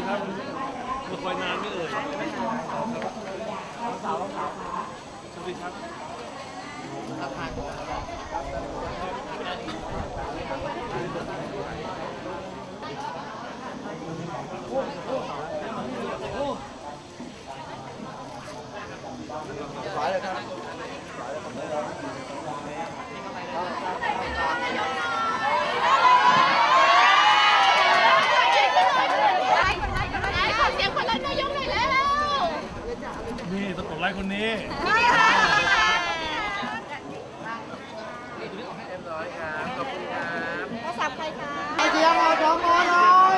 ครับมาคอยนานไม่เอ่ยสวัสดีครับขายเลยครับนี่ตะกดไลค์คนนี้ขอบคุณครับโทรศัพท์ใครคะไอเดียมาจอมอหน่อย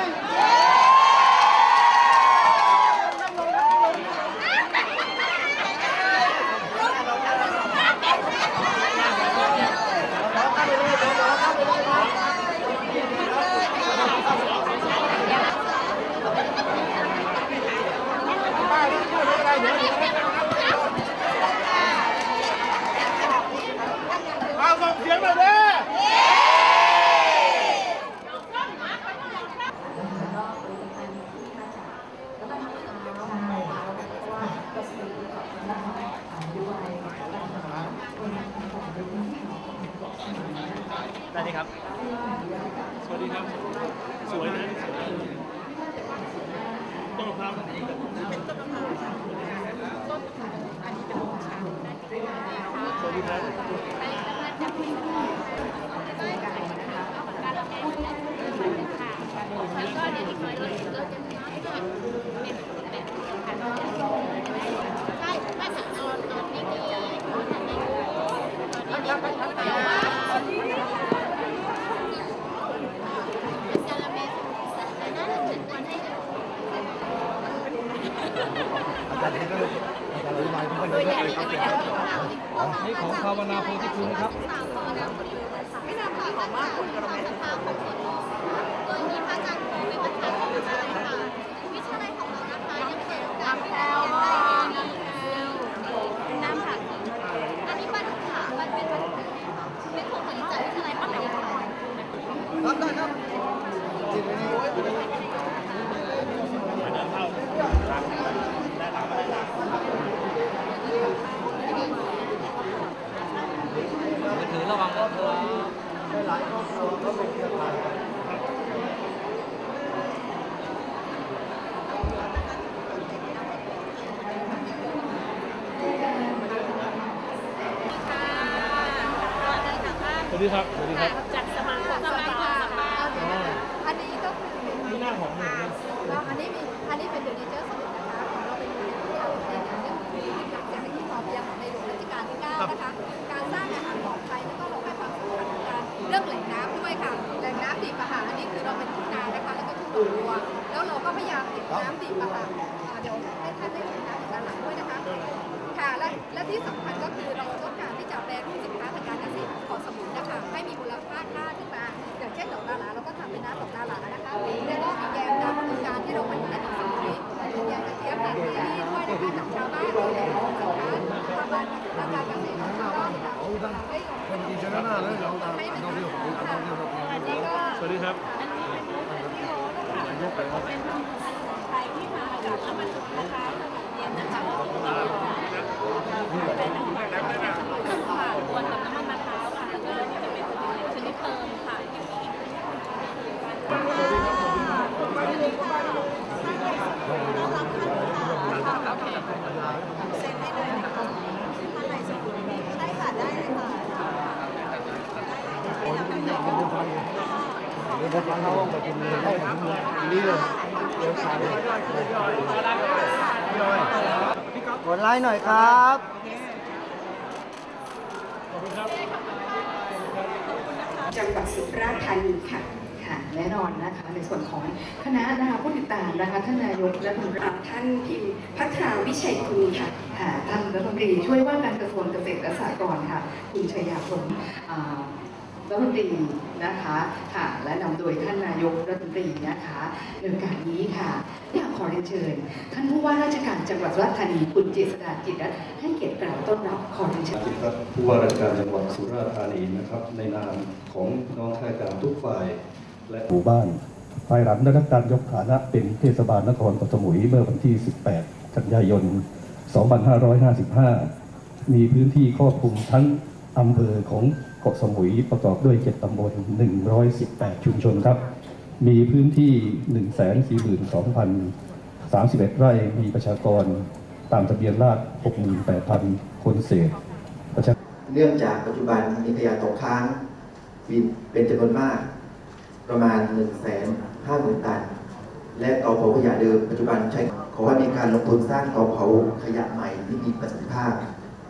เอาส่งเสียงหน่อยดิได้ดีครับสวัสดีครับสวยนะต้นมะพร้าวเป็นต้นมะพร้าวต้นอันนี้เป็นชาสวัสดีครับแล้วก็เดี๋ยวอีกหน่อยเราจะเป็นแบบใช่ไม่ถึงตอนนี้ดีตอนนี้ตัวใหญ่นี่ของภาวนาโพธิคุณครับไม่ทราบค่ะของว่าคุณกระแมสภาของส่วนโดยมีพระอาจารย์ครูเป็นประธานของวิทยาลัยค่ะวิทยาลัยของเรานะคะยังเปิดโอกาสให้นักเรียนได้น้ำผักอันนี้บ้านค่ะบ้านเป็นของผลิตจากวิทยาลัยบ้านแหลมครับได้ครับจิตวิญญาณเดินเข้าได้หลังไม่ได้หลังถือระวังนะครับหลายครอบครัวก็เป็นเครือข่ายสวัสดีครับสวัสดีครับจากสมาคมอันนี้ก็คือนี่หน้าของหนึ่งอันนี้เป็นเดอะเนเจอร์สมุดนะคะของเราเป็นที่เราเรียนเรื่องหลักเศรษฐกิจพอเพียงของในหลวงรัชกาลที่9นะคะการสร้างอาหารปลอดภัยแล้วก็เราให้ความสำคัญกับการเรื่องแหล่งน้ำด้วยค่ะแหล่งน้ำดิบอาหารอันนี้คือเราเป็นทุ่งนานะคะแล้วก็ทุ่งดอกบัวแล้วเราก็พยายามเก็บน้ำดิบอาหารเดี๋ยวให้ท่านได้เห็นน้ำด้านหลังด้วยนะคะค่ะและที่สำคัญก็คือเราต้องการที่จะแปรรูปสินค้าทางการเกษตรของสมุนนะคะให้มีมูลค่าขึ้นมาอย่างเช่นดอกดาราเราก็ทำเป็นน้ำดอกดารานะคะแล้วก็มีแยมดำคือการที่เราผลิตได้ถึงสมุนแยมกระเทียมแหล่งที่ด้วยนะคะจากชาวบ้านเราแหล่งสินค้าทางการเกษตรของชาวบ้านค่ะให้คนดีชนะหน้าเลยเราตามเราเรียกสวัสดีครับยกไปครับเป็นไทยที่มาจากน้ำมันมะพร้าวเย็นนะคะเป็นสมุนไพรรวมกับน้ำมันมะพร้าวค่ะแล้วก็นี่จะเป็นชนิดเติมค่ะเซ็นได้เลยนะคะท่านไหนสมุนใช่ค่ะได้เลยค่ะเดี๋ยวผมเข้าห้องไปกินเลยให้ผมนี่เลยเดี๋ยวขาเลยกดไลค์หน่อยครับจังหวัดสุราษฎร์ธานีค่ะแน่นอนนะคะในส่วนของคณะนะคะผู้ติดตามนะคะท่านนายกและท่านพิมพ์พัฒนาวิชัยคุณค่ะท่านรัฐมนตรีช่วยว่าการกระทรวงเกษตรและสหกรณ์ค่ะคุณชัยยาพลรัฐมนตรีนะคะและนำโดยท่านนายกรัฐมนตรีนะคะในโอกาสนี้ค่ะอยากขอเรียนเชิญท่านผู้ว่าราชการจังหวัดสุราษฎร์ธานีคุณเจษฎาจิตรัตน์ให้เกียรติกล่าวต้อนรับขอเรียนเชิญครับผู้ว่าราชการจังหวัดสุราษฎร์ธานีนะครับในนามของน้องข้าราชการทุกฝ่ายและหมู่บ้านภายหลังได้รับการยกฐานะเป็นเทศบาลนครเกาะสมุยเมื่อวันที่ 18 กันยายน 2555 มีพื้นที่ครอบคลุมทั้งอำเภอของเกาะสมุยประกอบด้วย 7 ตำบล 118 ชุมชนครับ มีพื้นที่ 142,031 ไร่ มีประชากรตามทะเบียนราษฎร์ 68,000 คนเศษเนื่องจากปัจจุบันมีขยะตกค้างเป็นจำนวนมากประมาณ 150,000 ตันและเตาเผาขยะเดิมปัจจุบันใช้ขอให้มีการลงทุนสร้างเตาเผาขยะใหม่ที่มีประสิทธิภาพ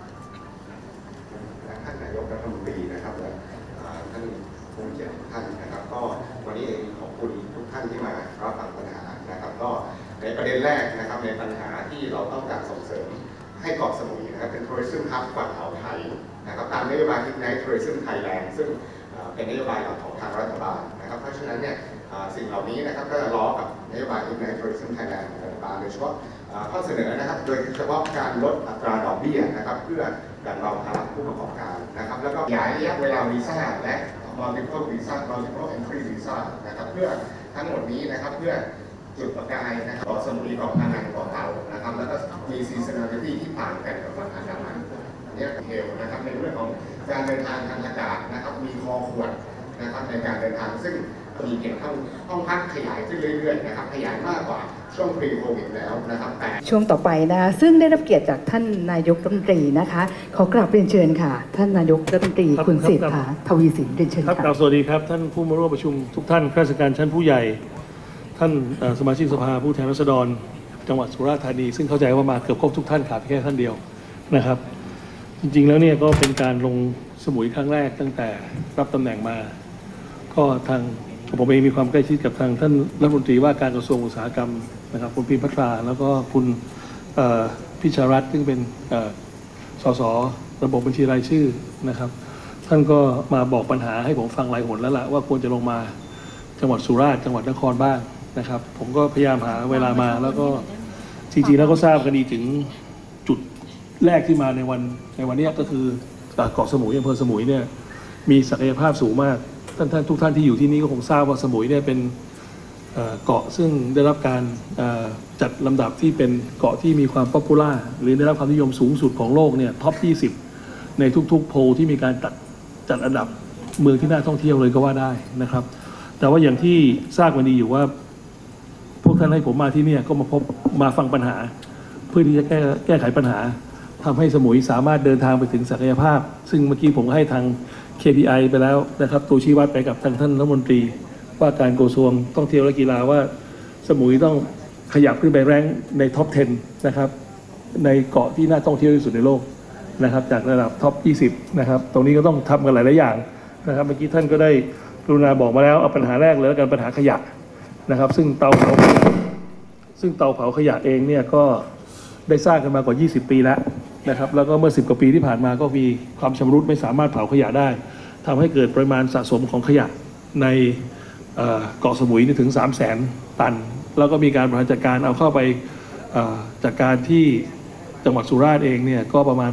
ท่านนายกรัฐมนตรีนะครับและท่านผู้มีเกียรติทุกท่านนะครับก็วันนี้เองขอบคุณทุกท่านที่มารับฟังปัญหานะครับก็ในประเด็นแรกนะครับในปัญหาที่เราต้องการส่งเสริมให้เกาะสมุยนะครับเป็น Tourism Hub ฝั่งอ่าวไทยนะครับตามนโยบาย Ignite Tourism Thailand ซึ่งเป็นนโยบายหลักของทางรัฐบาลนะครับเพราะฉะนั้นเนี่ยสิ่งเหล่านี้นะครับก็จะล้อกับนโยบาย Ignite Tourism Thailand ของรัฐบาลโดยเฉพาะข้อเสนอนะครับโดยเฉพาะการลดอัตราดอกเบี้ยนะครับเพื่อแบ่งเบาภาระผู้ประกอบการนะครับแล้วก็ขยายระยะเวลาวีซ่าและ Multiple Visa Multiple Entry Visa นะครับเพื่อทั้งหมดนี้นะครับเพื่อจุดประกายนะครับเกาะสมุยเกาะพะงันเกาะเต่านะครับแล้วก็มี seasonality ที่ต่างกันกับฝั่งอันดามันอันนี้เทลนะครับในเรื่องของการเดินทางทางอากาศนะครับมีคอขวดนะครับในการเดินทางซึ่งมีเก็บห้องพักขยายขึ้นเรื่อยๆนะครับขยายมากกว่าช่วง pre covid แล้วนะครับแต่ช่วงต่อไปนะคะซึ่งได้รับเกียรติจากท่านนายกรัฐมนตรีนะคะขอกราบเรียนเชิญค่ะท่านนายกรัฐมนตรีคุณเศรษฐาทวีสินเรียนเชิญค่ะสวัสดีครับท่านผู้มาร่วมประชุมทุกท่านข้าราชการชั้นผู้ใหญ่ท่านสมาชิกสภาผู้แทนราษฎรจังหวัดสุราษฎร์ธานีซึ่งเข้าใจว่ามาเกือบครบทุกท่านขาดแค่ท่านเดียวนะครับจริงๆแล้วเนี่ยก็เป็นการลงสมุยครั้งแรกตั้งแต่รับตำแหน่งมาก็ทางผมเองมีความใกล้ชิดกับทางท่านรัฐมนตรีว่าการกระทรวงอุตสาหกรรมนะครับคุณพิมพ์พัทราแล้วก็คุณพิชารัตน์ซึ่งเป็นสสระบบบัญชีรายชื่อนะครับท่านก็มาบอกปัญหาให้ผมฟังหลายหนแล้วล่ะว่าควรจะลงมาจังหวัดสุราษฎร์จังหวัดนครบ้างนะครับผมก็พยายามหาเวลามาแล้วก็จริงๆแล้วก็ทราบกันดีถึงจุดแรกที่มาในวันนี้ก็คือเกาะสมุยอำเภอสมุยเนี่ยมีศักยภาพสูงมากท่านทุกท่านที่อยู่ที่นี่ก็คงทราบว่าสมุยเนี่ยเป็นเกาะซึ่งได้รับการจัดลำดับที่เป็นเกาะที่มีความป๊อปปูล่าหรือได้รับความนิยมสูงสุดของโลกเนี่ยท็อป 20 ในทุกๆโพลที่มีการจัดอันดับเมืองที่น่าท่องเที่ยวเลยก็ว่าได้นะครับแต่ว่าอย่างที่ทราบกันดีอยู่ว่าพวกท่านให้ผมมาที่นี่ก็มาฟังปัญหาเพื่อที่จะแก้ไขปัญหาทำให้สมุยสามารถเดินทางไปถึงศักยภาพซึ่งเมื่อกี้ผมให้ทาง KPI ไปแล้วนะครับตัวชี้วัดไปกับทางท่านรัฐมนตรีว่าการกระทรวงท่องเที่ยวและกีฬาว่าสมุยต้องขยับขึ้นไปแรงในท็อป 10 นะครับในเกาะที่น่าท่องเที่ยวที่สุดในโลกนะครับจากระดับท็อป 20 นะครับตรงนี้ก็ต้องทำกันหลายๆอย่างนะครับเมื่อกี้ท่านก็ได้กรุณาบอกมาแล้วเอาปัญหาแรกเลยแล้วกันปัญหาขยะนะครับซึ่งเตาเผาขยะเองเนี่ยก็ได้สร้างกันมากว่า20 ปีแล้วนะครับแล้วก็เมื่อ10 กว่าปีที่ผ่านมาก็มีความชำรุดไม่สามารถเผาขยะได้ทำให้เกิดปริมาณสะสมของขยะในเกาะสมุยถึง 300,000 ตันแล้วก็มีการบริหารจัดการเอาเข้าไปจัดการที่จังหวัดสุราษฎร์เองเนี่ยก็ประมาณ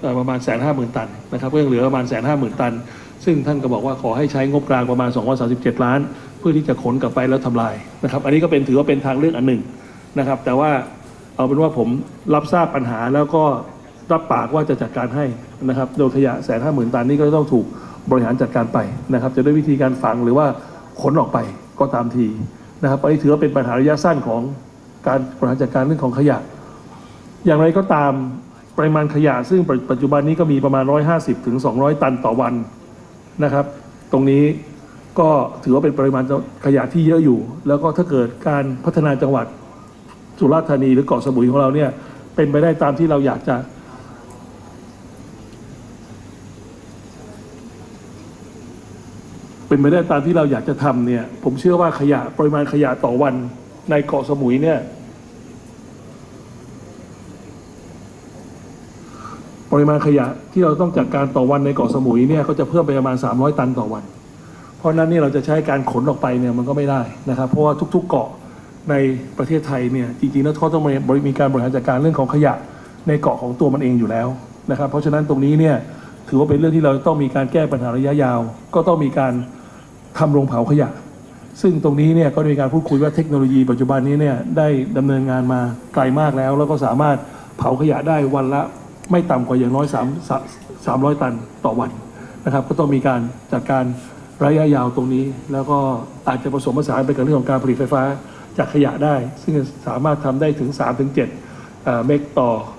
150,000 ตันนะครับก็ยังเหลือประมาณ150,000 ตันซึ่งท่านก็บอกว่าขอให้ใช้งบกลางประมาณ237 ล้านเพื่อที่จะขนกลับไปแล้วทำลายนะครับอันนี้ก็ถือว่าเป็นทางเลือกอันหนึ่งนะครับแต่ว่าเอาเป็นว่าผมรับทราบปัญหาแล้วก็รับปากว่าจะจัดการให้นะครับโดยขยะ150,000 ตันนี่ก็ต้องถูกบริหารจัดการไปนะครับจะด้วยวิธีการฝังหรือว่าขนออกไปก็ตามทีนะครับอันนี้ถือว่าเป็นปัญหาระยะสั้นของการบริหารจัดการเรื่องของขยะอย่างไรก็ตามปริมาณขยะซึ่งปัจจุบันนี้ก็มีประมาณ150 ถึง 200 ตันต่อวันนะครับตรงนี้ก็ถือว่าเป็นปริมาณขยะที่เยอะอยู่แล้วก็ถ้าเกิดการพัฒนาจังหวัดสุราษฎร์ธานีหรือเกาะสมุยของเราเนี่ยเป็นไปได้ตามที่เราอยากจะทำเนี่ยผมเชื่อว่าปริมาณขยะต่อวันในเกาะสมุยเนี่ยปริมาณขยะที่เราต้องจัดการต่อวันในเกาะสมุยเนี่ยก็จะเพิ่มไปประมาณ300 ตันต่อวันเพราะนั้นเนี่ยเราจะใช้การขนออกไปเนี่ยมันก็ไม่ได้นะครับเพราะว่าทุกๆเกาะในประเทศไทยเนี่ยจริงๆแล้วเขาต้องมีการบริหารจัดการเรื่องของขยะในเกาะของตัวมันเองอยู่แล้วนะครับเพราะฉะนั้นตรงนี้เนี่ยถือว่าเป็นเรื่องที่เราต้องมีการแก้ปัญหาระยะยาวก็ต้องมีการทำโรงเผาขยะซึ่งตรงนี้เนี่ยก็มีการพูดคุยว่าเทคโนโลยีปัจจุบันนี้เนี่ยได้ดำเนินงานมาไกลมากแล้วก็สามารถเผาขยะได้วันละไม่ต่ำกว่าอย่างน้อย300 ตันต่อวันนะครับก็ต้องมีการจัดการระยะยาวตรงนี้แล้วก็อาจจะผสมผสานไปกับเรื่องของการผลิตไฟฟ้าจากขยะได้ซึ่งสามารถทำได้ถึง 3-7 เมก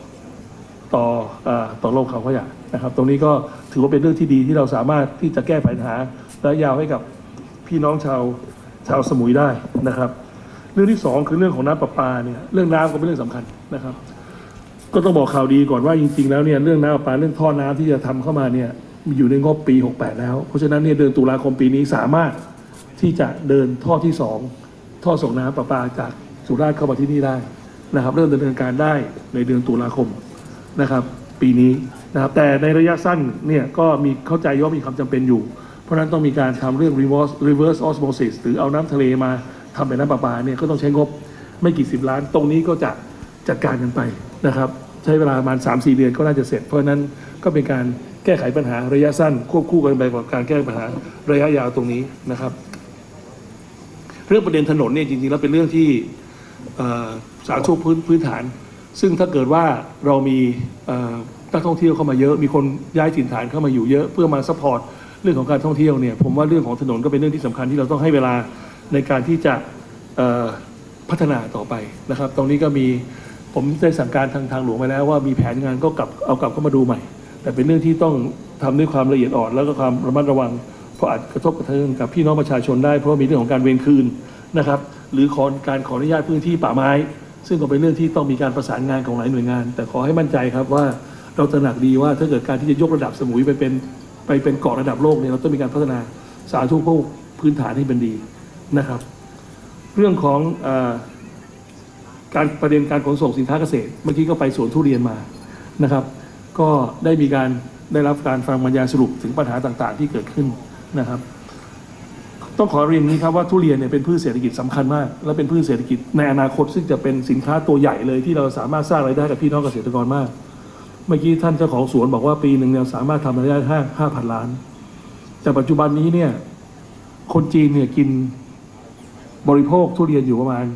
ต่อโลกเขาขยะนะครับตรงนี้ก็ถือว่าเป็นเรื่องที่ดีที่เราสามารถที่จะแก้ปัญหาระยะยาวให้กับพี่น้องชาวสมุยได้นะครับเรื่องที่2คือเรื่องของน้ำประปาเนี่ยเรื่องน้ำก็เป็นเรื่องสำคัญนะครับก็ต้องบอกข่าวดีก่อนว่าจริงๆแล้วเนี่ยเรื่องน้ำประปาเรื่องท่อน้ำที่จะทำเข้ามาเนี่ยอยู่ในงบปี68แล้วเพราะฉะนั้นเนี่ยเดือนตุลาคมปีนี้สามารถที่จะเดินท่อที่2ท่อส่งน้ำประปาจากสุราษฎร์เข้ามาที่นี่ได้นะครับเริ่มดำเนินการได้ในเดือนตุลาคมนะครับปีนี้นะครับแต่ในระยะสั้นเนี่ยก็มีเข้าใจว่ามีความจำเป็นอยู่เพราะนั้นต้องมีการทำเรื่อง reverse osmosis หรือเอาน้ำทะเลมาทำเป็นน้ำประปาเนี่ยก็ต้องใช้งบไม่กี่10 ล้านตรงนี้ก็จะจัดการกันไปนะครับใช้เวลาประมาณ 3-4 เดือนก็น่าจะเสร็จเพราะนั้นก็เป็นการแก้ไขปัญหาระยะสั้นควบคู่กันไปกับการแก้ปัญหาระยะยาวตรงนี้นะครับเรื่องประเด็นถนนเนี่ยจริงๆแล้วเป็นเรื่องที่สาธารณสุขพื้นฐานซึ่งถ้าเกิดว่าเรามีนักท่องเที่ยวเข้ามาเยอะมีคนย้ายถิ่นฐานเข้ามาอยู่เยอะเพื่อมาซัพพอร์ตเรื่องของการท่องเที่ยวเนี่ยผมว่าเรื่องของถนนก็เป็นเรื่องที่สำคัญที่เราต้องให้เวลาในการที่จะพัฒนาต่อไปนะครับตรงนี้ก็มีผมได้สั่งการทางหลวงไปแล้วว่ามีแผนงานก็เอากลับเข้ามาดูใหม่แต่เป็นเรื่องที่ต้องทำด้วยความละเอียดอ่อนแล้วก็ความระมัดระวังเพราะอาจกระทบกระเทือนกับพี่น้องประชาชนได้เพราะมีเรื่องของการเวรคืนนะครับหรือการขออนุญาตพื้นที่ป่าไม้ซึ่งก็เป็นเรื่องที่ต้องมีการประสานงานของหลายหน่วยงานแต่ขอให้มั่นใจครับว่าเราตระหนักดีว่าถ้าเกิดการที่จะยกระดับสมุยไปเป็นเกาะระดับโลกเนี่ยเราต้องมีการพัฒนาสาธารณสุขพื้นฐานให้เป็นดีนะครับเรื่องของประเด็นการขนส่งสินค้าเกษตรเมื่อกี้ก็ไปสวนทุเรียนมานะครับก็ได้รับการฟังบรรยายสรุปถึงปัญหาต่างๆที่เกิดขึ้นนะครับต้องขอเรียนนี้ครับว่าทุเรียนเนี่ยเป็นพืชเศรษฐกิจสำคัญมากและเป็นพืชเศรษฐกิจในอนาคตซึ่งจะเป็นสินค้าตัวใหญ่เลยที่เราสามารถสร้างรายได้กับพี่น้องเกษตรกรมากเมื่อกี้ท่านเจ้าของสวนบอกว่าปีหนึ่งเนี่ยสามารถทำรายได้5,000 ล้านแต่ปัจจุบันนี้เนี่ยคนจีนเนี่ยกินบริโภคทุเรียนอยู่ประมาณ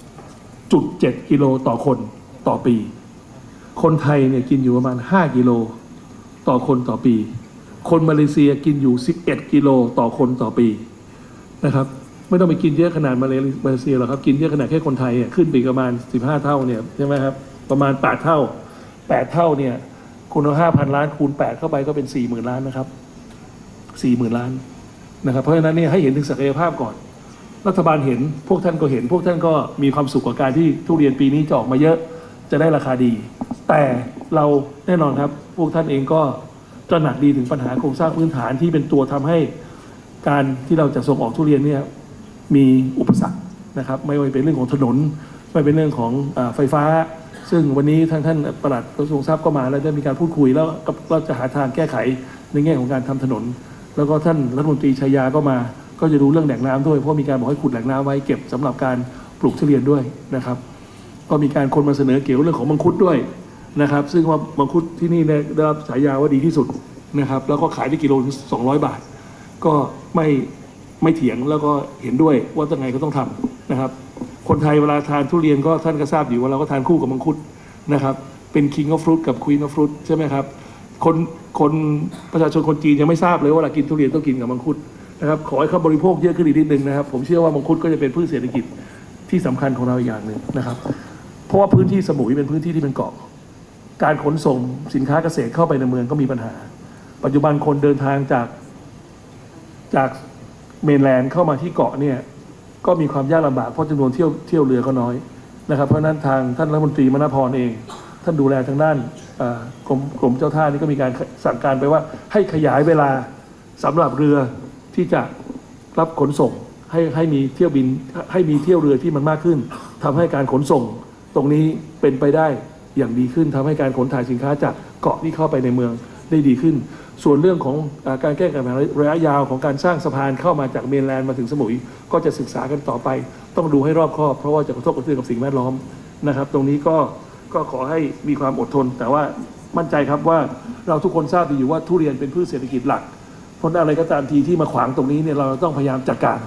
0.7 กิโลต่อคนต่อปีคนไทยเนี่ยกินอยู่ประมาณ5 กิโลต่อคนต่อปีคนมาเลเซียกินอยู่11 กิโลต่อคนต่อปีนะครับไม่ต้องไปกินเยอะขนาดมาเลเซียหรอกครับกินเยอะขนาดแค่คนไทยขึ้นไปประมาณ15 เท่าเนี่ยใช่ไหมครับประมาณ8 เท่าเนี่ยคูณเอา5,000 ล้านคูณ8เข้าไปก็เป็น 40,000 ล้านนะครับ 40,000 ล้านนะครับเพราะฉะนั้นเนี่ยให้เห็นถึงศักยภาพก่อนรัฐบาลเห็นพวกท่านก็เห็นพวกท่านก็มีความสุขกับการที่ทุเรียนปีนี้จะออกมาเยอะจะได้ราคาดีแต่เราแน่นอนครับพวกท่านเองก็ตระหนักดีถึงปัญหาโครงสร้างพื้นฐานที่เป็นตัวทำให้การที่เราจะส่งออกทุเรียนเนี่ยมีอุปสรรคนะครับไม่ว่าเป็นเรื่องของถนนไม่เป็นเรื่องของไฟฟ้าซึ่งวันนี้ท่านปลัดกระทรวงทรัพย์ก็มาแล้วได้มีการพูดคุยแล้วก็จะหาทางแก้ไขในแง่ของการทำถนนแล้วก็ท่านรัฐมนตรีชัยยาก็มาก็จะดูเรื่องแหล่งน้ำด้วยเพราะมีการบอกให้ขุดแหล่งน้ำไว้เก็บสำหรับการปลูกทุเรียนด้วยนะครับก็มีการคนมาเสนอเกี่ยวเรื่องของมังคุดด้วยนะครับซึ่งว่ามังคุดที่นี่ได้รับฉายาว่าดีที่สุดนะครับแล้วก็ขายได้กิโลถึง200 บาทก็ไม่เถียงแล้วก็เห็นด้วยว่ายังไงก็ต้องทำนะครับคนไทยเวลาทานทุเรียนก็ท่านก็ทราบอยู่ว่าเราก็ทานคู่กับมังคุดนะครับเป็น King of Fruit กับ Queen of Fruit ใช่ไหมครับคนประชาชนคนจีนยังไม่ทราบเลยว่าเรากินทุเรียนต้องกินกับมังคุดนะครับขอให้เขาบริโภคเยอะขึ้นอีกนิดนึงนะครับผมเชื่อว่ามังคุดก็จะเป็นพืชเศรษฐกิจที่สำคัญของเราอย่างหนึ่งนะครับเพราะว่าพื้นที่สมุยเป็นพื้นที่ที่เป็นเกาะการขนส่งสินค้าเกษตรเข้าไปในเมืองก็มีปัญหาปัจจุบันคนเดินทางจากเมนแลนด์เข้ามาที่เกาะเนี่ยก็มีความยากลำบากเพราะจำนวนเที่ยวเรือก็น้อยนะครับเพราะนั้นทางท่านรัฐมนตรีมณพรเองท่านดูแลทางด้านกรมเจ้าท่านี่ก็มีการสั่งการไปว่าให้ขยายเวลาสำหรับเรือที่จะรับขนส่งให้มีเที่ยวบินให้มีเที่ยวเรือที่มันมากขึ้นทำให้การขนส่งตรงนี้เป็นไปได้อย่างดีขึ้นทำให้การขนถ่ายสินค้าจากเกาะที่เข้าไปในเมืองได้ดีขึ้นส่วนเรื่องของการแก้ไขปัญหาระยะยาวของการสร้างสะพานเข้ามาจากเมนแลนด์มาถึงสมุยก็จะศึกษากันต่อไปต้องดูให้รอบคอบเพราะว่าจะกระทบกระเทือนกับสิ่งแวดล้อมนะครับตรงนี้ก็ขอให้มีความอดทนแต่ว่ามั่นใจครับว่าเราทุกคนทราบดีอยู่ว่าทุเรียนเป็นพืชเศรษฐกิจหลักเพราะอะไรก็ตามทีที่มาขวางตรงนี้เนี่ยเราต้องพยายามจัดการ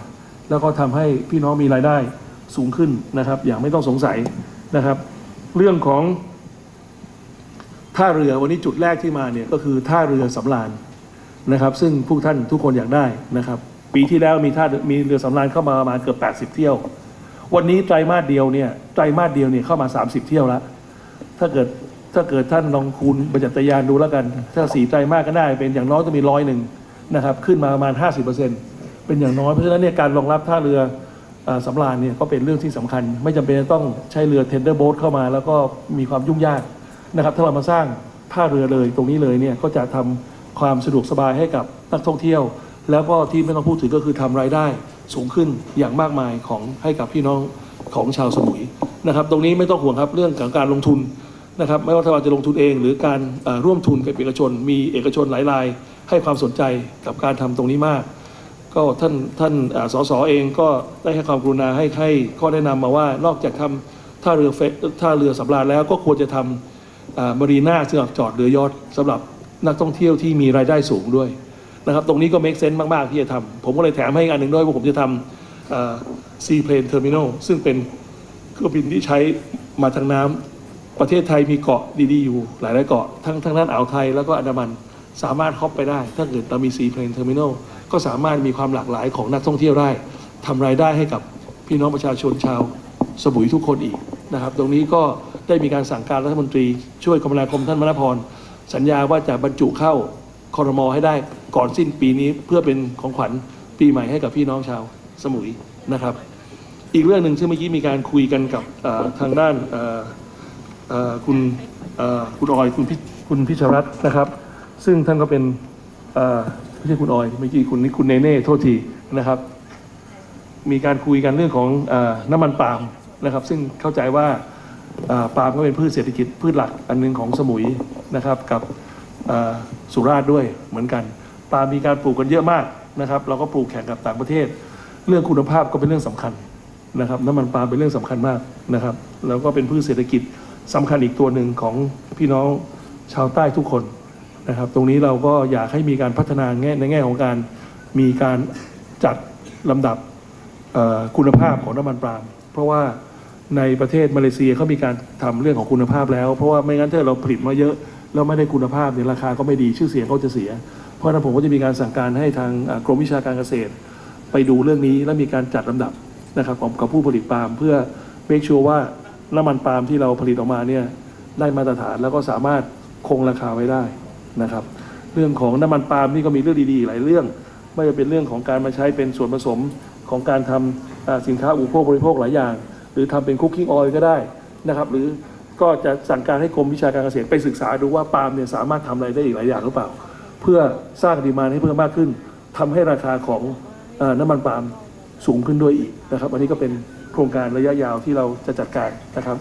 แล้วก็ทำให้พี่น้องมีรายได้สูงขึ้นนะครับอย่างไม่ต้องสงสัยนะครับเรื่องของท่าเรือวันนี้จุดแรกที่มาเนี่ยก็คือท่าเรือสำราญนะครับซึ่งพวกท่านทุกคนอยากได้นะครับปีที่แล้วมีเรือสำราญเข้ามาประมาณเกือบ80เที่ยววันนี้ไตรมาสเดียวเนี่ยเข้ามา30เที่ยวแล้วถ้าเกิดท่านลองคูณบรรจัตยานดูแล้วกันถ้า4ไตรมาสก็ได้เป็นอย่างน้อยต้องมี100นะครับขึ้นมาประมาณ 50% เป็นอย่างน้อยเพราะฉะนั้นเนี่ยการรองรับท่าเรือสำราญเนี่ยก็เป็นเรื่องที่สำคัญไม่จำเป็นต้องใช้เรือเทนเดอร์โบ๊ทเข้ามาแล้วก็มีความยุ่งยากนะครับถ้าเรามาสร้างท่าเรือเลยตรงนี้เลยเนี่ยก็จะทำความสะดวกสบายให้กับนักท่องเที่ยวแล้วก็ที่ไม่ต้องพูดถึงก็คือทำรายได้สูงขึ้นอย่างมากมายให้กับพี่น้องของชาวสมุยนะครับตรงนี้ไม่ต้องห่วงครับเรื่องของการลงทุนนะครับไม่ว่ารัฐบาลจะลงทุนเองหรือการร่วมทุนกับเอกชนมีเอกชนหลายรายให้ความสนใจกับการทำตรงนี้มากก็ท่านสสเองก็ได้ให้ความกรุณาให้ข้อแนะนำมาว่านอกจากทำท่าเรือสำราญแล้วก็ควรจะทำมารีน่าสำหรับจอดเรือยอชต์สำหรับนักท่องเที่ยวที่มีรายได้สูงด้วยนะครับตรงนี้ก็ make sense มากๆที่จะทำผมก็เลยแถมให้อันหนึ่งด้วยว่าผมจะทำSeaplane Terminal ซึ่งเป็นเครื่องบินที่ใช้มาทางน้ำประเทศไทยมีเกาะดีๆอยู่หลายๆเกาะทั้งด้านอ่าวไทยแล้วก็อันดามันสามารถฮอปไปได้ถ้าเกิดเรามี Seaplane Terminal ก็สามารถมีความหลากหลายของนักท่องเที่ยวได้ทำรายได้ให้กับพี่น้องประชาชนชาวสมุยทุกคนอีกนะครับตรงนี้ก็ได้มีการสั่งการรัฐมนตรีช่วยคมนาคมท่านมณพรสัญญาว่าจะบรรจุเข้าครม.ให้ได้ก่อนสิ้นปีนี้เพื่อเป็นของขวัญปีใหม่ให้กับพี่น้องชาวสมุยนะครับอีกเรื่องหนึ่งซึ่งเมื่อกี้มีการคุยกันกับทางด้านคุณออยคุณพิชรัตน์นะครับซึ่งท่านก็เป็นไม่ใช่คุณออยเมื่อกี้คุณเนเน่โทษทีนะครับมีการคุยกันเรื่องของน้ำมันปาล์มนะครับซึ่งเข้าใจว่าปาล์มก็เป็นพืชเศรษฐกิจพืชหลักอันนึงของสมุยนะครับกับสุราษฎร์ด้วยเหมือนกันปาล์มมีการปลูกกันเยอะมากนะครับเราก็ปลูกแข่งกับต่างประเทศเรื่องคุณภาพก็เป็นเรื่องสำคัญนะครับน้ำมันปาล์มเป็นเรื่องสำคัญมากนะครับแล้วก็เป็นพืชเศรษฐกิจสำคัญอีกตัวหนึ่งของพี่น้องชาวใต้ทุกคนนะครับตรงนี้เราก็อยากให้มีการพัฒนาในแง่ของการมีการจัดลำดับคุณภาพของน้ำมันปาล์มเพราะว่าในประเทศมาเลเซียเขามีการทำเรื่องของคุณภาพแล้วเพราะว่าไม่งั้นถ้าเราผลิตมาเยอะแล้วไม่ได้คุณภาพเนี่ยราคาก็ไม่ดีชื่อเสียงก็จะเสียเพราะฉะนั้นผมก็จะมีการสั่งการให้ทางกรมวิชาการเกษตรไปดูเรื่องนี้และมีการจัดลำดับนะครับกับผู้ผลิตปาล์มเพื่อ make sure ว่าน้ำมันปาล์มที่เราผลิตออกมาเนี่ยได้มาตรฐานแล้วก็สามารถคงราคาไว้ได้นะครับเรื่องของน้ำมันปาล์มนี่ก็มีเรื่องดีๆหลายเรื่องไม่ว่าเป็นเรื่องของการมาใช้เป็นส่วนผสมของการทำสินค้าอุปโภคบริโภคหลายอย่างหรือทำเป็นคุกกิ้งออยล์ก็ได้นะครับหรือก็จะสั่งการให้กรมวิชาการเกษตรไปศึกษาดูว่าปาล์มเนี่ยสามารถทำอะไรได้อีกหลายอย่างหรือเปล่าเพื่อสร้างดีมานด์ให้เพิ่มมากขึ้นทำให้ราคาของน้ำมันปาล์มสูงขึ้นด้วยอีกนะครับอันนี้ก็เป็นโครงการระยะยาวที่เราจะจัดการนะครับ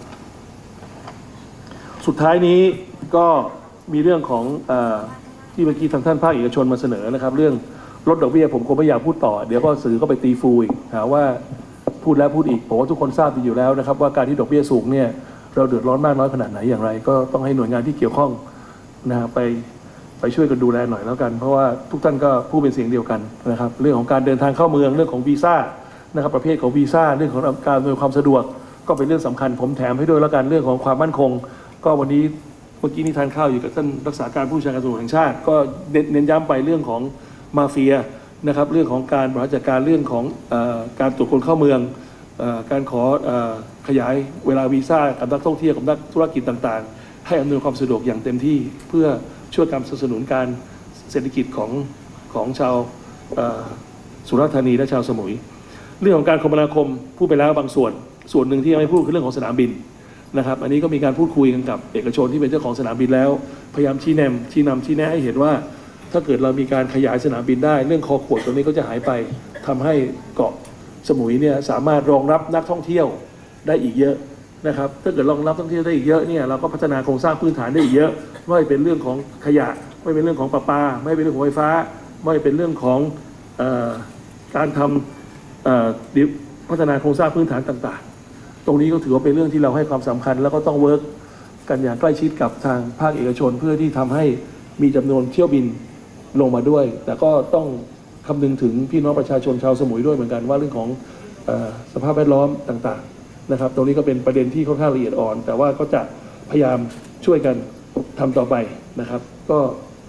สุดท้ายนี้ก็มีเรื่องของที่เมื่อกี้ทางท่านภาคเอกชนมาเสนอนะครับเรื่องลดดอกเบี้ยผมคงไม่อยากพูดต่อเดี๋ยวก็สื่อก็ไปตีฟูอีกหาว่าพูดแล้วพูดอีกผมว่าทุกคนทราบดีอยู่แล้วนะครับว่าการที่ดอกเบี้ยสูงเนี่ยเราเดือดร้อนมากน้อยขนาดไหนอย่างไรก็ต้องให้หน่วยงานที่เกี่ยวข้องนะไปช่วยกันดูแลหน่อยแล้วกันเพราะว่าทุกท่านก็พูดเป็นเสียงเดียวกันนะครับเรื่องของการเดินทางเข้าเมืองเรื่องของวีซ่านะครับประเภทของวีซ่าเรื่องของการอำนวยความสะดวกก็เป็นเรื่องสำคัญผมแถมให้ด้วยแล้วกันเรื่องของความมั่นคงก็วันนี้เมื่อกี้นี่ทานข้าวอยู่กับท่านรักษาการผู้บัญชาการตำรวจแห่งชาติก็เน้นย้ำไปเรื่องของมาเฟียนะครับเรื่องของการบริหารจัดการเรื่องของการตรวจคนเข้าเมืองการขอขยายเวลาวีซ่ากับนักท่องเที่ยวกับนักธุรกิจต่างๆให้อำนวยความสะดวกอย่างเต็มที่เพื่อช่วยการสนับสนุนการเศรษฐกิจของชาวสุราษฎร์ธานีและชาวสมุยเรื่องของการคมนาคมพูดไปแล้วบางส่วนหนึ่งที่ยังไม่พูดคือเรื่องของสนามบินนะครับอันนี้ก็มีการพูดคุยกันกับเอกชนที่เป็นเจ้าของสนามบินแล้วพยายามชี้แนะให้เห็นว่าถ้าเกิดเรามีการขยายสนามบินได้เรื่องคอขวดตรงนี้ก็จะหายไปทำให้เกาะสมุยเนี่ยสามารถรองรับนักท่องเที่ยวได้อีกเยอะนะครับถ้าเกิดรองรับนักท่องเที่ยวได้อีกเยอะเนี่ยเราก็พัฒนาโครงสร้างพื้นฐานได้อีกเยอะไม่เป็นเรื่องของขยะไม่เป็นเรื่องของประปาไม่เป็นเรื่องของไฟฟ้าไม่เป็นเรื่องของการทำพัฒนาโครงสร้างพื้นฐานต่างๆตรงนี้ก็ถือว่าเป็นเรื่องที่เราให้ความสำคัญแล้วก็ต้องเวิร์กกันอย่างใกล้ชิดกับทางภาคเอกชนเพื่อที่ทำให้มีจำนวนเที่ยวบินลงมาด้วยแต่ก็ต้องคำนึงถึงพี่น้องประชาชนชาวสมุยด้วยเหมือนกันว่าเรื่องของสภาพแวดล้อมต่างๆนะครับตรงนี้ก็เป็นประเด็นที่ค่อนข้างละเอียดอ่อนแต่ว่าก็จะพยายามช่วยกันทำต่อไปนะครับก็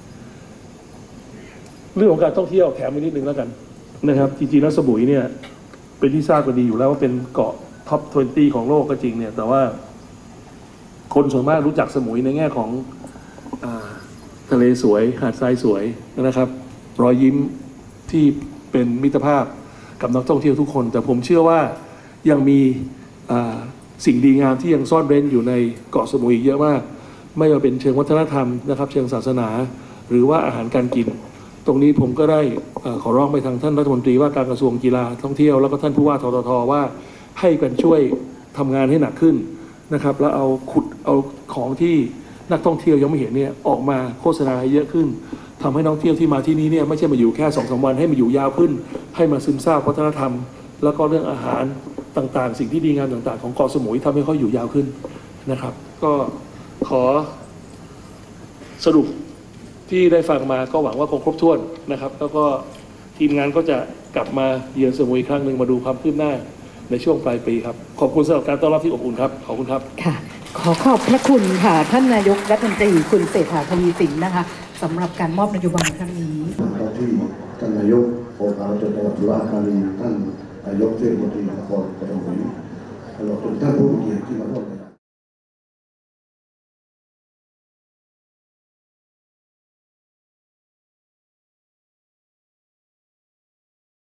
เรื่องของการท่องเที่ยวแถมไปนิดนึงแล้วกันนะครับจริงๆแล้วสมุยเนี่ยเป็นที่ทราบกันดีอยู่แล้วว่าเป็นเกาะท็อป 20 ของโลกก็จริงเนี่ยแต่ว่าคนส่วนมากรู้จักสมุยในแง่ของทะเลสวยหาดทรายสวยนะครับรอยยิ้มที่เป็นมิตรภาพกับนักท่องเที่ยวทุกคนแต่ผมเชื่อว่ายังมีสิ่งดีงามที่ยังซ่อนเร้นอยู่ในเกาะสมุยเยอะมากไม่ว่าเป็นเชิงวัฒนธรรมนะครับเชิงศาสนาหรือว่าอาหารการกินตรงนี้ผมก็ได้ขอร้องไปทางท่านรัฐมนตรีว่าการกระทรวงกีฬาท่องเที่ยวแล้วก็ท่านผู้ว่าทททว่าให้กันช่วยทำงานให้หนักขึ้นนะครับแล้วเอาขุดเอาของที่นักท่องเที่ยวยังไม่เห็นเนี่ยออกมาโฆษณาให้เยอะขึ้นทำให้นักท่องเที่ยวที่มาที่นี่เนี่ยไม่ใช่มาอยู่แค่ 2-3 วันให้มาอยู่ยาวขึ้นให้มาซึมซาบวัฒนธรรมแล้วก็เรื่องอาหารต่างๆสิ่งที่ดีงามต่างๆของเกาะสมุยทำให้เขาอยู่ยาวขึ้นนะครับก็ขอสรุปที่ได้ฟังมาก็หวังว่าคงครบถ้วนนะครับแล้วก็ทีมงานก็จะกลับมาเยือนสมุยอีกครั้งหนึ่งมาดูความคืบหน้าในช่วงปลายปีครับขอบคุณสำหรับการต้อนรับที่อบอุ่นครับขอบคุณครับค่ะขอขอบพระคุณค่ะท่านนายกรัฐมนตรีคุณเศรษฐาทวีสินนะคะสำหรับการมอบนโยบายครั้งนี้ที่ท่านนายกองค์การจังหวัดสุราษฎร์ธานีท่านนายกเทศมนตรีนครปฐมตลอดจนท่านผู้มีเกียรติที่มาร่วม